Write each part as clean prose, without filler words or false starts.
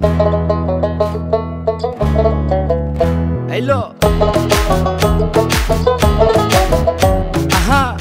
Hello আহা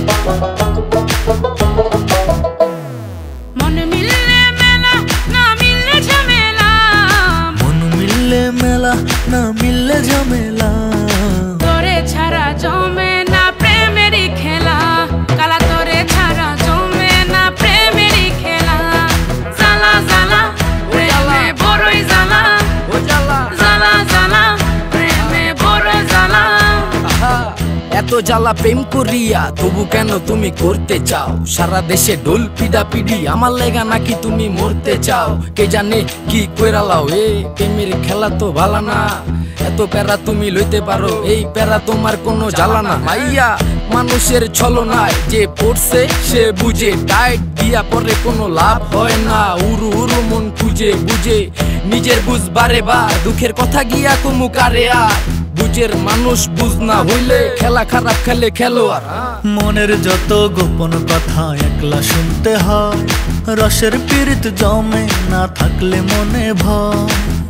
মন মিললে মেলা না মিললে ঝামেলা, মন মিললে মেলা না মিললে ঝামেলা, তোরে ছাড়া জমে না প্রেমেরই খেলা, কালা তোরে ছাড়া জমে না প্রেমেরই খেলা। জ্বালা জ্বালা প্রেমে বড়ই জ্বালা, ও জ্বালা জ্বালা জ্বালা প্রেমে বড় জ্বালা। আহা এত জ্বালা প্রেম করিয়া তবু কেন তুমি করতে চাও? সারা দেশে ঢোল পিডা পিডি আমার লেগা নাকি তুমি মরতে চাও? কে জানে কি কইরালাও এ প্রেমের খেলা তো ভালা না, এত প্যারা তুমি লইতে পারো এই প্যারা তোমার কোনো জ্বালা না। মাইয়া মানুষের ছলনায় যে পড়ছে সে বুঝে, টাইট দিয়া পরে কোনো লাভ হয় না, উরু উরু মন খুঁজে বুঝে নিজের বুঝ বারে বার, দুঃখের কথা গিয়া কুমু কারে আর বুঝের মানুষ বুঝ না হইলে খেলা খারাপ খেলে খেলোয়াড়। মনের যত গোপন কথা একলা শুনতে হয়, রসের পীড়িত জমে না থাকলে মনে ভয়।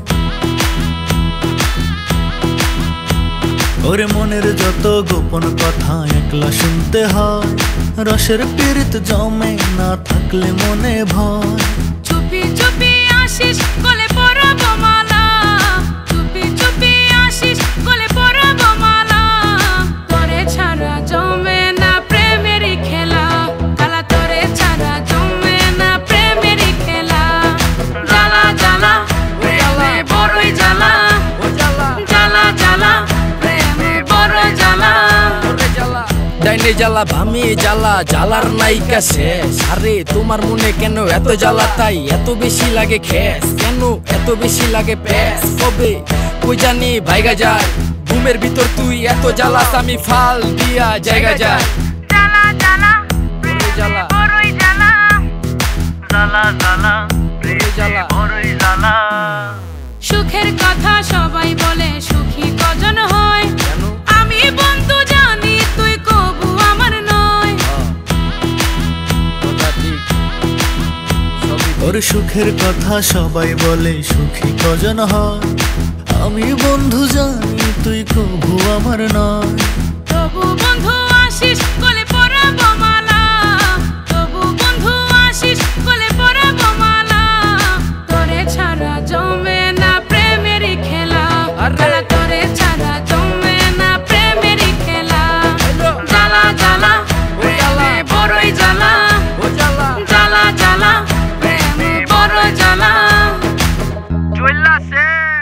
ওরে মনের যত গোপন কথা একলা শুনতে হয়, রসের পীড়িত জমে না থাকলে মনে ভয়। চুপি চুপি আসিস গলে পরাব মালা, চুপি চুপি আসিস গলে পরাব মালা, তোরে ছাড়া জমে না প্রেমেরই খেলা, কালা তোরে ছাড়া জমে না প্রেমেরই খেলা। জ্বালা জ্বালা প্রেমে বড়ই জ্বালা, ও জ্বালা জ্বালা জ্বালা প্রেমে বড় জ্বালা। ডাইনে জ্বালা ভামে জ্বালা, জ্বালার নাইকা শেষ। আরে তোমার মনে কেন এত জ্বালা, তাই এত বেশি লাগে খেস, কেন এত বেশি লাগে প্যাস? কবে কই জানি ভাইগা যায় ঘুমের ভিতর তুই এত জ্বালাস, আমি ফাল দিয়া জায়গা যায়। জ্বালা জ্বালা জ্বালা বড়ই জ্বালা, জ্বালা জ্বালা জ্বালা বড়ই জ্বালা। সুখের কথা সবাই বলে সুখী কজন হয়, কেন আমি বন্ধু জানি তুই কবু আমার নয়। কথা ঠিক সবই ওর সুখের কথা সবাই বলে সুখী কজন হয়, আমি বন্ধু জানি তুই কভু আমার নয়। তবু বন্ধু আসিস গলে পরাব মালা, তবু বন্ধু আসিস গলে পরাব মালা, তোরে ছাড়া জমে না প্রেমেরই খেলা, কালা তোরে ছাড়া জমে না প্রেমেরই খেলা। জ্বালা জ্বালা প্রেমে বড়ই জ্বালা, ও জ্বালা জ্বালা জ্বালা প্রেমে বড় জ্বালা। চল্লা সে